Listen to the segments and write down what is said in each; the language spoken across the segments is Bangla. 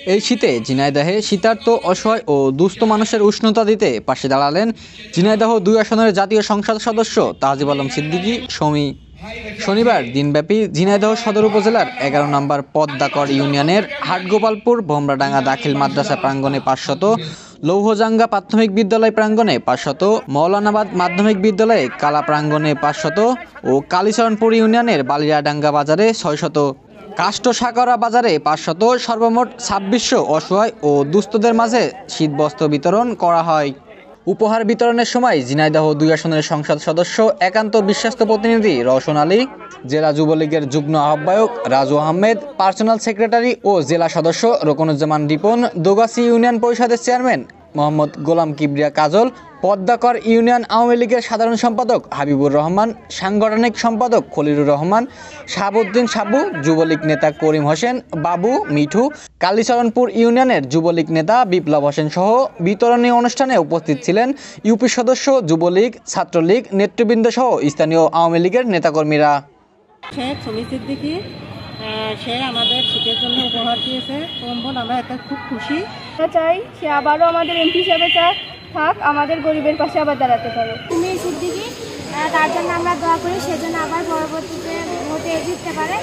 এই শীতে ঝিনাইদহে শীতার্ত অসহায় ও দুস্থ মানুষের উষ্ণতা দিতে পাশে দাঁড়ালেন ঝিনাইদহ ২ আসনের জাতীয় সংসদ সদস্য তাহজিব আলম সিদ্দিকী শমী। শনিবার দিনব্যাপী ঝিনাইদহ সদর উপজেলার ১১ নম্বর পদ্মাকর ইউনিয়নের হাটগোপালপুর ভোমরাডাঙ্গা দাখিল মাদ্রাসা প্রাঙ্গণে ৫০০, লৌহজাঙ্গা প্রাথমিক বিদ্যালয় প্রাঙ্গণে ৫০০, মৌলানাবাদ মাধ্যমিক বিদ্যালয়ে কালা প্রাঙ্গণে ৫০০ ও কালীচরণপুর ইউনিয়নের বালিয়াডাঙ্গা বাজারে ৬০০, কাষ্ঠসাগরা বাজারে ৫০০, সর্বমোট ২৬০০ অসহায় ও দুস্থদের মাঝে শীতবস্ত্র বিতরণ করা হয়। উপহার বিতরণের সময় ঝিনাইদহ ২ আসনের সংসদ সদস্য একান্ত বিশ্বস্ত প্রতিনিধি রওশন আলী, জেলা যুবলীগের যুগ্ম আহ্বায়ক রাজু আহমেদ, পার্সোনাল সেক্রেটারি ও জেলা সদস্য রোকনুজ্জামান রিপন, দোগাছি ইউনিয়ন পরিষদের চেয়ারম্যান মোহাম্মদ গোলাম কিবরিয়া কাজল, পদ্মাকর ইউনিয়ন আওয়ামী লীগের সাধারণ সম্পাদক হাবিবুর রহমান, সাংগঠনিক সম্পাদক খলিলুর রহমান, শাহাবুদ্দিন সাবু, যুবলীগ নেতা করিম হোসেন বাবু মিঠু, কালীচরণপুর ইউনিয়নের যুবলীগ নেতা বিপ্লব হোসেন সহ বিতরণী অনুষ্ঠানে উপস্থিত ছিলেন ইউপি সদস্য, যুবলীগ, ছাত্রলীগ নেতৃবৃন্দ সহ স্থানীয় আওয়ামী লীগের নেতাকর্মীরা। শেখ শমী সিদ্দিকী সে আমাদের শীতের জন্য উপহার দিয়েছে কম্বল, আমরা এতে খুব খুশি। চাই সে আবারও আমাদের এমপি হিসেবে থাক, আমাদের গরিবের পাশে আবার দাঁড়াতে পারে। শমী সিদ্দিকী তার জন্য আমরা দোয়া করি, সেজন্য আবার পরবর্তীতে ভোটে জিততে পারে।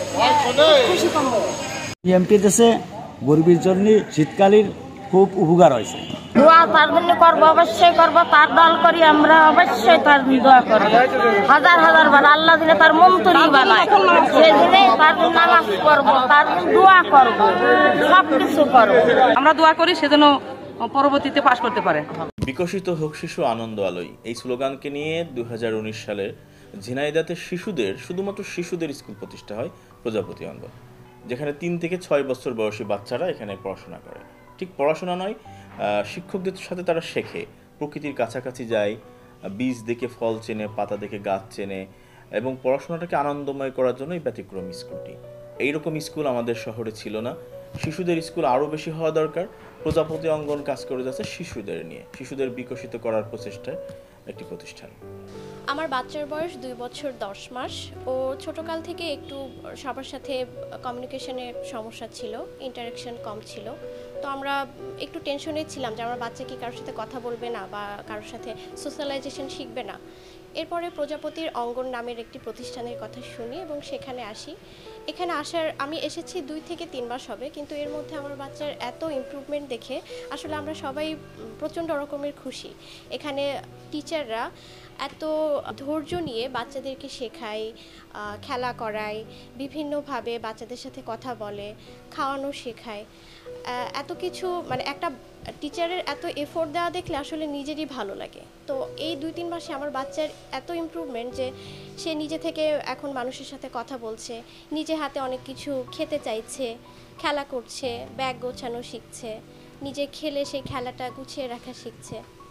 খুশি কম্বল এমপি দেশে গরিবের জন্য শীতকালীন খুব উপকার হয়েছে। দোয়া তার জন্য করবো, অবশ্যই করবো, তার দল করি আমরা, অবশ্যই তার দোয়া করবো হাজার হাজার বার। আল্লাহ দিলে তার মন্ত্রী বানায়, সেদিনে তার নামাজ করবো, তার দোয়া করবো, সবকিছু করবো। আমরা দোয়া করি সেজন্য পরবর্তীতে পাশ করতে পারে। বিকশিত হোক শিশু আনন্দ আলোয়, এই স্লোগানকে নিয়ে ২০১৯ সালে ঝিনাইদহে শুধুমাত্র শিশুদের স্কুল প্রতিষ্ঠা হয় প্রজাপতি অঙ্গন, যেখানে ৩ থেকে ৬ বছর বয়সী বাচ্চারা এখানে পড়াশোনা করে। ঠিক পড়াশোনা নয়, শিক্ষকদের সাথে তারা শেখে, প্রকৃতির কাছাকাছি যায়, বীজ দেখে ফল চেনে, পাতা দেখে গাছ চেনে, এবং পড়াশোনাটাকে আনন্দময় করার জন্য এই ব্যতিক্রম স্কুলটি। এইরকম স্কুল আমাদের শহরে ছিল না। শিশুদের স্কুল আরও বেশি হওয়া দরকার। প্রজাপতি অঙ্গন কাজ করে যাচ্ছে শিশুদের নিয়ে, শিশুদের বিকশিত করার প্রচেষ্টায় একটি প্রতিষ্ঠান। আমার বাচ্চার বয়স ২ বছর ১০ মাস। ও ছোটকাল থেকে একটু সবার সাথে কমিউনিকেশনের সমস্যা ছিল, ইন্টারাকশন কম ছিল। তো আমরা একটু টেনশনে ছিলাম যে আমার বাচ্চা কি কারোর সাথে কথা বলবে না বা কারোর সাথে সোশ্যালাইজেশন শিখবে না। এরপরে প্রজাপতির অঙ্গন নামের একটি প্রতিষ্ঠানের কথা শুনি এবং সেখানে আসি। এখানে আমি এসেছি ২ থেকে ৩ মাস হবে, কিন্তু এর মধ্যে আমার বাচ্চার এত ইমপ্রুভমেন্ট দেখে আসলে আমরা সবাই প্রচণ্ড রকমের খুশি। এখানে টিচাররা এত ধৈর্য নিয়ে বাচ্চাদেরকে শেখায়, খেলা করায়, বিভিন্নভাবে বাচ্চাদের সাথে কথা বলে, খাওয়ানো শেখায়। এত কিছু মানে একটা টিচারের এত এফোর্ট দেওয়া দেখলে আসলে নিজেরই ভালো লাগে। তো এই ২-৩ মাসে আমার বাচ্চার এত ইমপ্রুভমেন্ট যে সে নিজে থেকে এখন মানুষের সাথে কথা বলছে, নিজে হাতে অনেক কিছু খেতে চাইছে, খেলা করছে, ব্যাগ গোছানো শিখছে, নিজে খেলে সেই খেলাটা গুছিয়ে রাখা শিখছে।